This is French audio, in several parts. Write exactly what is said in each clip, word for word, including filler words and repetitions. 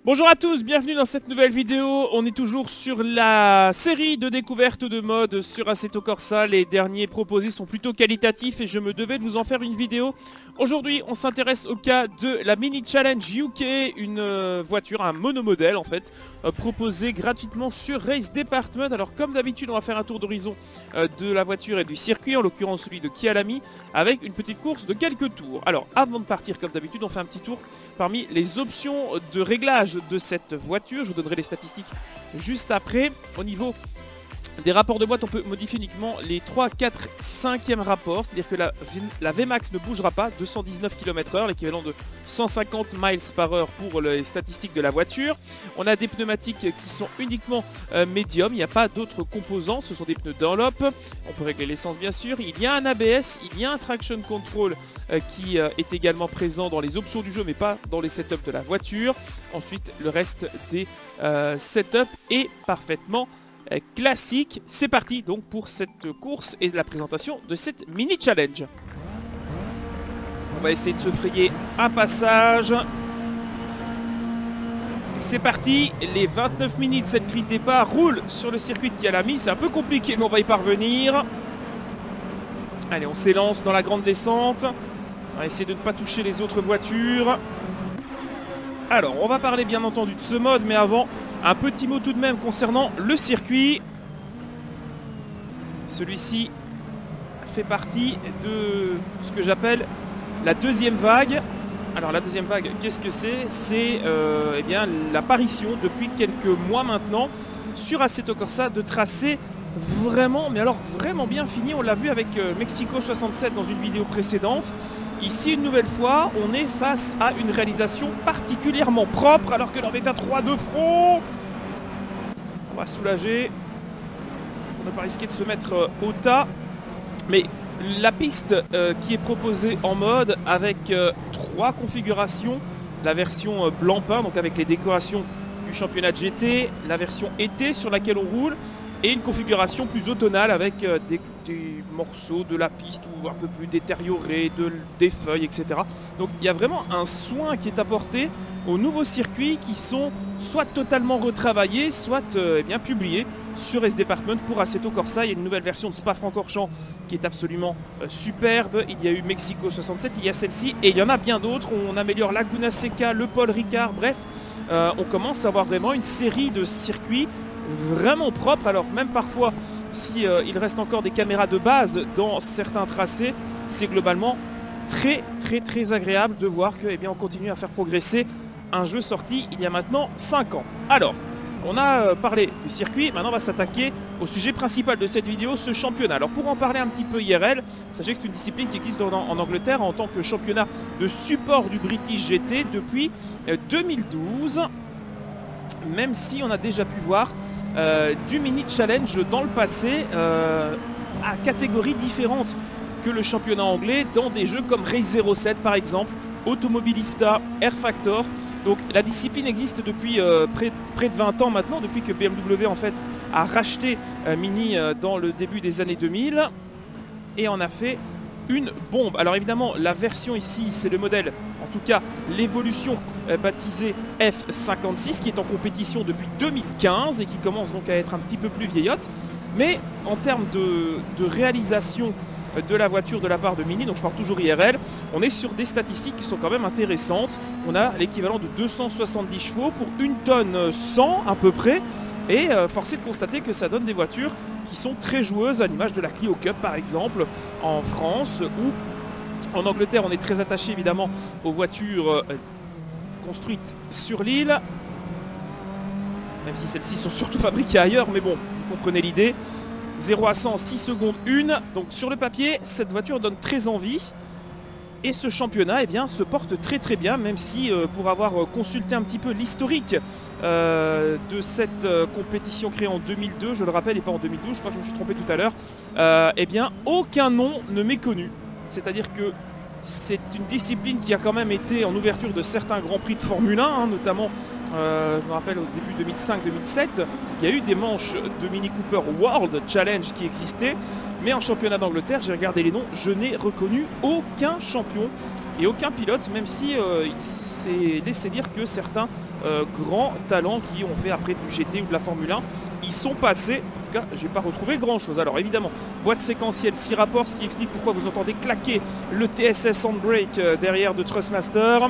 Bonjour à tous, bienvenue dans cette nouvelle vidéo. On est toujours sur la série de découvertes de mode sur Assetto Corsa. Les derniers proposés sont plutôt qualitatifs et je me devais de vous en faire une vidéo. Aujourd'hui, on s'intéresse au cas de la Mini Challenge U K, une euh, voiture, un monomodèle en fait, euh, proposée gratuitement sur Race Department. Alors comme d'habitude, on va faire un tour d'horizon euh, de la voiture et du circuit, en l'occurrence celui de Kyalami, avec une petite course de quelques tours. Alors avant de partir, comme d'habitude, on fait un petit tour parmi les options de réglage de cette voiture. Je vous donnerai les statistiques juste après. Au niveau des rapports de boîte, on peut modifier uniquement les trois, quatre, cinquième rapports, c'est-à-dire que la, la V MAX ne bougera pas, deux cent dix-neuf kilomètres heure, l'équivalent de cent cinquante miles par heure pour les statistiques de la voiture. On a des pneumatiques qui sont uniquement euh, médium, il n'y a pas d'autres composants, ce sont des pneus Dunlop. On peut régler l'essence bien sûr, il y a un A B S, il y a un traction control euh, qui euh, est également présent dans les options du jeu mais pas dans les setups de la voiture. Ensuite le reste des euh, setups est parfaitement classique. C'est parti donc pour cette course et la présentation de cette mini challenge. On va essayer de se frayer un passage. C'est parti, les vingt-neuf minutes, cette grille de départ roule sur le circuit de Kyalami. C'est un peu compliqué mais on va y parvenir. Allez, on s'élance dans la grande descente. On va essayer de ne pas toucher les autres voitures. Alors, on va parler bien entendu de ce mode, mais avant, un petit mot tout de même concernant le circuit. Celui-ci fait partie de ce que j'appelle la deuxième vague. Alors, la deuxième vague, qu'est-ce que c'est? C'est euh, eh bien l'apparition depuis quelques mois maintenant sur Assetto Corsa de tracés vraiment, mais alors vraiment bien finis. On l'a vu avec euh, Mexico soixante-sept dans une vidéo précédente. Ici, une nouvelle fois, on est face à une réalisation particulièrement propre, alors que l'on est à trois de front. On va soulager pour ne pas risquer de se mettre euh, au tas. Mais la piste euh, qui est proposée en mode avec euh, trois configurations. La version euh, blanc peint, donc avec les décorations du championnat de G T. La version été sur laquelle on roule. Et une configuration plus automnale avec euh, des, des morceaux de la piste ou un peu plus détériorés, de, des feuilles, et cetera. Donc il y a vraiment un soin qui est apporté aux nouveaux circuits qui sont soit totalement retravaillés, soit euh, eh bien, publiés sur Race Department pour Assetto Corsa. Il y a une nouvelle version de Spa-Francorchamps qui est absolument euh, superbe. Il y a eu Mexico soixante-sept, il y a celle-ci et il y en a bien d'autres. On améliore Laguna Seca, le Paul Ricard, bref, euh, on commence à avoir vraiment une série de circuits vraiment propre. Alors même parfois si euh, il reste encore des caméras de base dans certains tracés, c'est globalement très très très agréable de voir que eh bien, on continue à faire progresser un jeu sorti il y a maintenant cinq ans. Alors on a euh, parlé du circuit, maintenant on va s'attaquer au sujet principal de cette vidéo, ce championnat. Alors pour en parler un petit peu I R L, sachez que c'est une discipline qui existe en, en Angleterre en tant que championnat de support du British G T depuis euh, deux mille douze, même si on a déjà pu voir Euh, du mini challenge dans le passé euh, à catégories différentes que le championnat anglais dans des jeux comme Race zéro sept par exemple, Automobilista, Air Factor. Donc la discipline existe depuis euh, près, près de vingt ans maintenant, depuis que B M W en fait a racheté euh, Mini euh, dans le début des années deux mille et en a fait une bombe. Alors évidemment la version ici c'est le modèle, en tout cas l'évolution euh, baptisée F cinquante-six qui est en compétition depuis deux mille quinze et qui commence donc à être un petit peu plus vieillotte. Mais en termes de, de réalisation de la voiture de la part de Mini, donc je parle toujours I R L, on est sur des statistiques qui sont quand même intéressantes. On a l'équivalent de deux cent soixante-dix chevaux pour une tonne cent à peu près. Et euh, force est de constater que ça donne des voitures qui sont très joueuses, à l'image de la Clio Cup par exemple en France, ou en Angleterre on est très attaché évidemment aux voitures euh, construites sur l'île, même si celles-ci sont surtout fabriquées ailleurs, mais bon, vous comprenez l'idée. Zéro à cent en six secondes une, donc sur le papier cette voiture donne très envie. Et ce championnat eh bien, se porte très très bien, même si euh, pour avoir consulté un petit peu l'historique euh, de cette euh, compétition créée en deux mille deux, je le rappelle, et pas en deux mille douze, je crois que je me suis trompé tout à l'heure, euh, eh bien aucun nom ne m'est connu. C'est-à-dire que c'est une discipline qui a quand même été en ouverture de certains grands prix de Formule un, hein, notamment, euh, je me rappelle au début deux mille cinq deux mille sept, il y a eu des manches de Mini Cooper World Challenge qui existaient, Mais en championnat d'Angleterre, j'ai regardé les noms, je n'ai reconnu aucun champion et aucun pilote, même si euh, il s'est laissé dire que certains euh, grands talents qui ont fait après du G T ou de la Formule un, ils sont passés. En tout cas, j'ai pas retrouvé grand chose. Alors évidemment, boîte séquentielle, six rapports, ce qui explique pourquoi vous entendez claquer le T S S Handbrake euh, derrière de Trustmaster.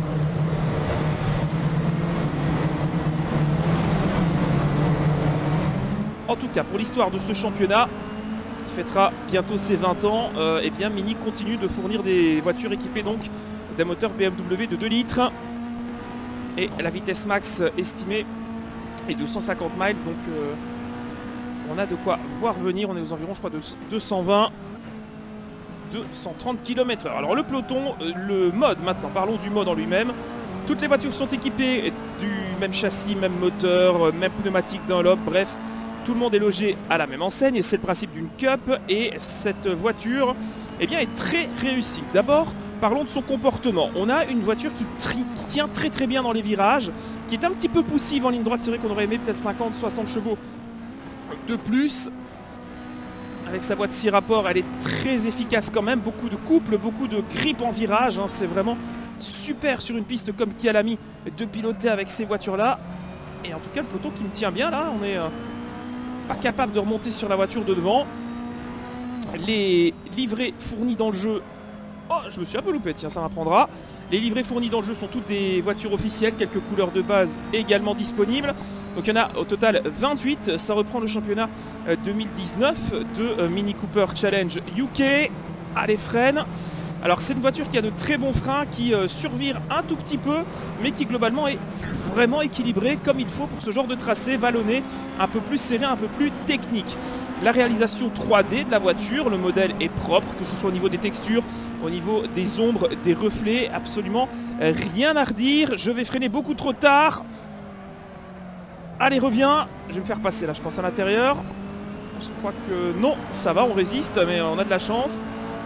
En tout cas, pour l'histoire de ce championnat, qui fêtera bientôt ses vingt ans, euh, eh bien Mini continue de fournir des voitures équipées donc d'un moteur B M W de deux litres. Et la vitesse max estimée est de cent cinquante miles, donc euh, on a de quoi voir venir. On est aux environs, je crois, de deux cent vingt, deux cent trente kilomètres heure. Alors le peloton, le mode maintenant, parlons du mode en lui-même. Toutes les voitures sont équipées du même châssis, même moteur, même pneumatique Dunlop, bref. Tout le monde est logé à la même enseigne et c'est le principe d'une Cup. Et cette voiture eh bien, est très réussie. D'abord, parlons de son comportement. On a une voiture qui, qui tient très très bien dans les virages, qui est un petit peu poussive en ligne droite. C'est vrai qu'on aurait aimé peut-être cinquante soixante chevaux de plus. Avec sa boîte six rapports, elle est très efficace quand même. Beaucoup de couple, beaucoup de grip en virage. Hein. C'est vraiment super sur une piste comme Kyalami de piloter avec ces voitures-là. Et en tout cas, le peloton qui me tient bien là. On est euh, pas capable de remonter sur la voiture de devant. Les livrets fournis dans le jeu. Oh, je me suis un peu loupé, tiens, ça m'apprendra. Les livrets fournis dans le jeu sont toutes des voitures officielles, quelques couleurs de base également disponibles. Donc il y en a au total vingt-huit, ça reprend le championnat deux mille dix-neuf de Mini Cooper Challenge U K. Allez, freine. Alors c'est une voiture qui a de très bons freins, qui euh, survire un tout petit peu, mais qui globalement est vraiment équilibrée comme il faut pour ce genre de tracé vallonné, un peu plus serré, un peu plus technique. La réalisation trois D de la voiture, le modèle est propre, que ce soit au niveau des textures, au niveau des ombres, des reflets, absolument rien à redire. Je vais freiner beaucoup trop tard. Allez, reviens. Je vais me faire passer là, je pense, à l'intérieur. Je crois que non, ça va, on résiste, mais on a de la chance.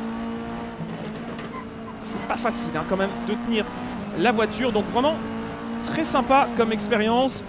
C'est pas facile hein, quand même de tenir la voiture, donc vraiment très sympa comme expérience.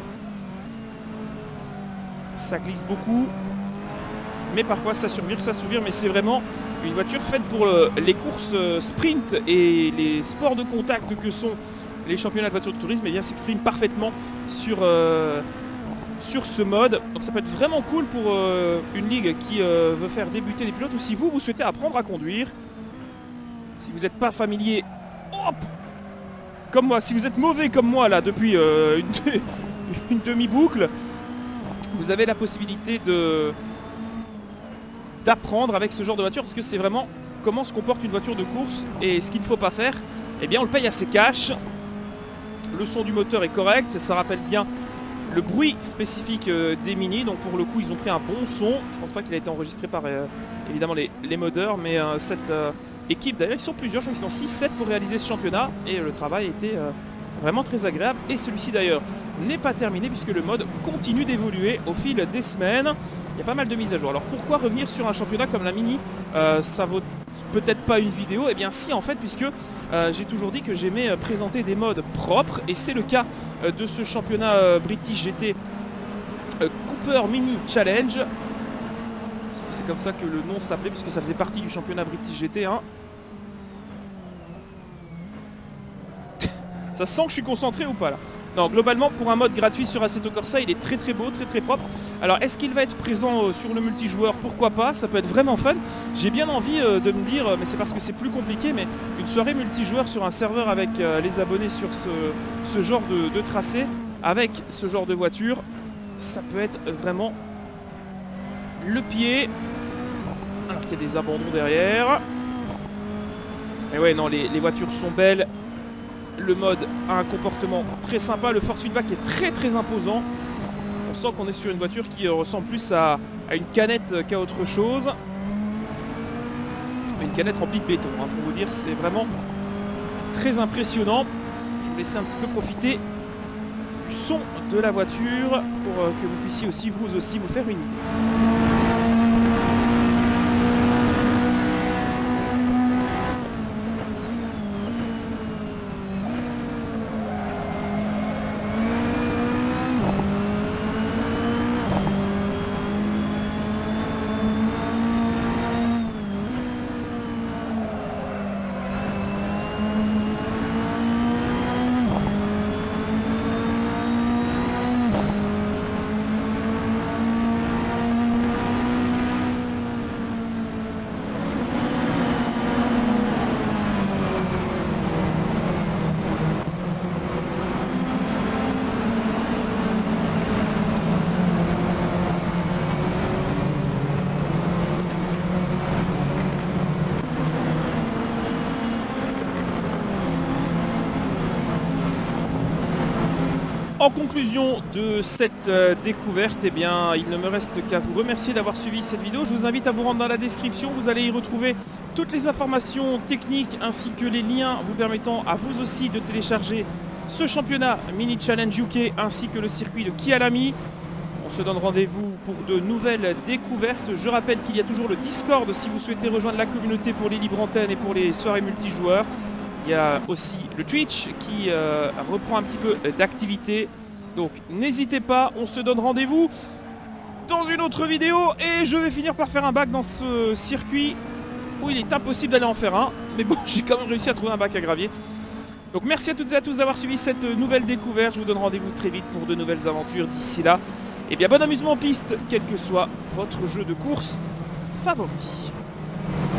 Ça glisse beaucoup, mais parfois ça survire, ça survire, mais c'est vraiment une voiture faite pour euh, les courses euh, sprint et les sports de contact que sont les championnats de voitures de tourisme. Et bien s'exprime parfaitement sur, euh, sur ce mode. Donc ça peut être vraiment cool pour euh, une ligue qui euh, veut faire débuter des pilotes, ou si vous, vous souhaitez apprendre à conduire. Si vous n'êtes pas familier, hop, comme moi, si vous êtes mauvais comme moi là depuis euh, une, une demi-boucle, vous avez la possibilité de d'apprendre avec ce genre de voiture, parce que c'est vraiment comment se comporte une voiture de course. Et ce qu'il ne faut pas faire, eh bien on le paye assez cash. Le son du moteur est correct, ça rappelle bien le bruit spécifique euh, des Mini, donc pour le coup ils ont pris un bon son. Je pense pas qu'il a été enregistré par euh, évidemment les, les modeurs, mais euh, cette euh, équipe, d'ailleurs ils sont plusieurs, je crois qu'ils sont six sept pour réaliser ce championnat, et le travail était euh, vraiment très agréable. Et celui-ci d'ailleurs n'est pas terminé, puisque le mode continue d'évoluer au fil des semaines. Il y a pas mal de mises à jour. Alors pourquoi revenir sur un championnat comme la Mini, euh, ça vaut peut-être pas une vidéo? Eh bien si, en fait, puisque euh, j'ai toujours dit que j'aimais euh, présenter des modes propres, et c'est le cas euh, de ce championnat euh, British G T euh, Cooper Mini Challenge. C'est comme ça que le nom s'appelait, puisque ça faisait partie du championnat British G T. Hein. Ça sent que je suis concentré ou pas là? Non, globalement, pour un mode gratuit sur Assetto Corsa, il est très très beau, très très propre. Alors, est-ce qu'il va être présent euh, sur le multijoueur? Pourquoi pas? Ça peut être vraiment fun. J'ai bien envie euh, de me dire, euh, mais c'est parce que c'est plus compliqué, mais une soirée multijoueur sur un serveur avec euh, les abonnés sur ce, ce genre de, de tracé, avec ce genre de voiture, ça peut être vraiment le pied. Alors qu'il y a des abandons derrière. Et ouais, non, les, les voitures sont belles. Le mode a un comportement très sympa. Le force feedback est très très imposant. On sent qu'on est sur une voiture qui ressemble plus à, à une canette qu'à autre chose. Une canette remplie de béton, hein, pour vous dire. C'est vraiment très impressionnant. Je vais vous laisser un petit peu profiter du son de la voiture pour que vous puissiez aussi, vous aussi, vous faire une idée. En conclusion de cette euh, découverte, eh bien, il ne me reste qu'à vous remercier d'avoir suivi cette vidéo. Je vous invite à vous rendre dans la description. Vous allez y retrouver toutes les informations techniques ainsi que les liens vous permettant à vous aussi de télécharger ce championnat Mini Challenge U K ainsi que le circuit de Kyalami. On se donne rendez-vous pour de nouvelles découvertes. Je rappelle qu'il y a toujours le Discord si vous souhaitez rejoindre la communauté pour les libres antennes et pour les soirées multijoueurs. Il y a aussi le Twitch qui euh, reprend un petit peu d'activité. Donc n'hésitez pas, on se donne rendez-vous dans une autre vidéo. Et je vais finir par faire un bac dans ce circuit où il est impossible d'aller en faire un. Mais bon, j'ai quand même réussi à trouver un bac à gravier. Donc merci à toutes et à tous d'avoir suivi cette nouvelle découverte. Je vous donne rendez-vous très vite pour de nouvelles aventures. D'ici là, et bien bon amusement en piste, quel que soit votre jeu de course favori.